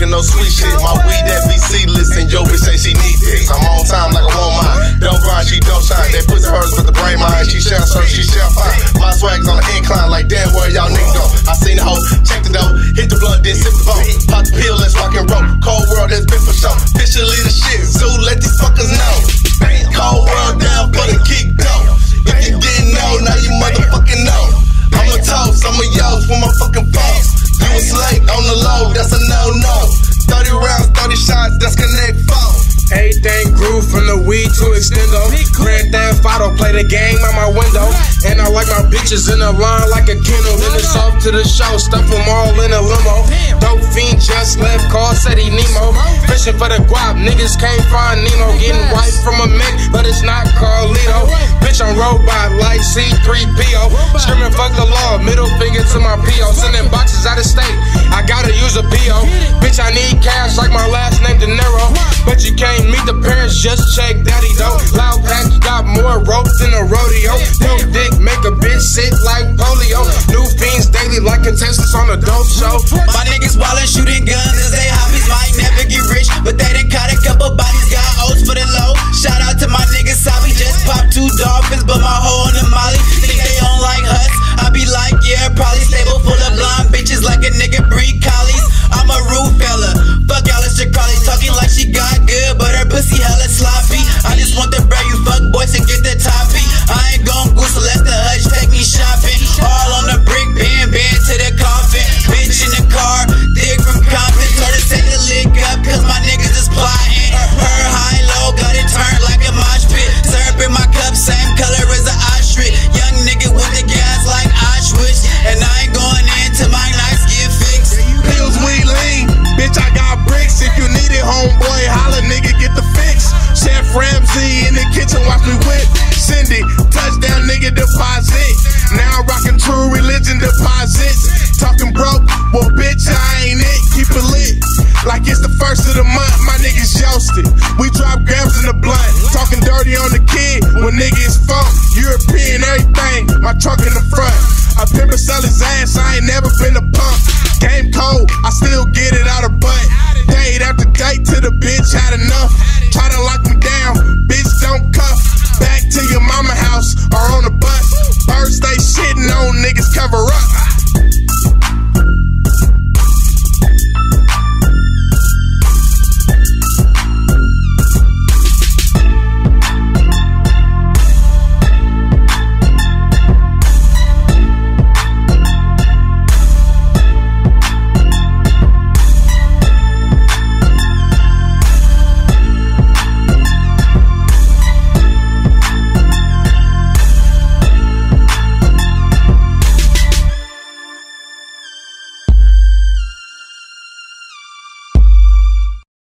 smoking no sweet shit. My weed that be seedless and yo bitch say she need this. I'm on time like I want mine. Don't grind, she don't shine. That pussy hers but the brain mine. She shall serve, she shall find. My swag's on the incline like damn where y'all niggas go. I seen the hoe, check the dough, hit the blood, then sip the bone. Pop the pill, let's rock and roll. Cold world that's been for show. Picture leader shit, so let these fuckers know. Cold world down for the kick though. If you didn't know, now you motherfucking know. I'ma toast, I'ma yo's with my fucking folks. You a slate on the low, that's a no-no. 30 rounds, 30 shots, that's connect phone. Everything grew from the weed to extendo. Grand Theft Auto, play the game out my window. And I like my bitches in a line like a Kindle. Then it's off to the show, stuff them all in a limo. Dope fiend just left, call said he Nemo. Fishing for the guap, niggas can't find Nemo. Getting white from a Mick, but it's not Carlito. Bitch, I'm robot like C3PO. Screaming fuck the law, middle finger to my PO. Sending boxes out of state, I gotta use a PO. Bitch, I need cash like my last name De Niro. But you can't meet the parents, just check daddy though. Loud pack, you got more rope than a rodeo. No dick, make a bitch sick like polio. New fiends daily like contestants on a dope show. My niggas wildin' shooting guns as they hobbies. Might never get rich, but they done caught a couple bodies. Got O's for the low. Shout out to my niggas, Sabi. Just popped 2 dolphins, but my hoe on the molly. Think they on like huts. I be like, yeah, probably stable full of blonde bitches like a nigga breed collies. I'm a rude fella. Fuck Alistair Crowley, talking like she got good, but her pussy hella sloppy. I just want the bread, you fuck boys, and get the toppy. I ain't gon' goose unless the hush take me shopping. All on the brick, band to the coffin. Bitch in the car, dig from Compton. Told her take the lick up, cause my niggas is plotting. Her high low, got it turned like a mosh pit. Syrup in my cup, same color as an ostrich. Young nigga with the gas like Auschwitz. And I ain't going in till my nights get fixed. Pills, weed, lean, bitch, I got bricks. If you need it, homeboy, holla, nigga, get the fix. Chef Ramsay in the kitchen, watch me whip. Cindy, touchdown, nigga, deposit. Now I'm rockin' true religion deposits. Talking broke, well, bitch, I ain't it. Keep it lit, like it's the first of the month. My niggas joasted. We drop grams in the blunt. Talking dirty on the kid when niggas funk. European, everything, my trunk in the front. I pimp and sell his ass, I ain't never been a punk. Game cold, I still get it out of butt. Date after date till the bitch had enough.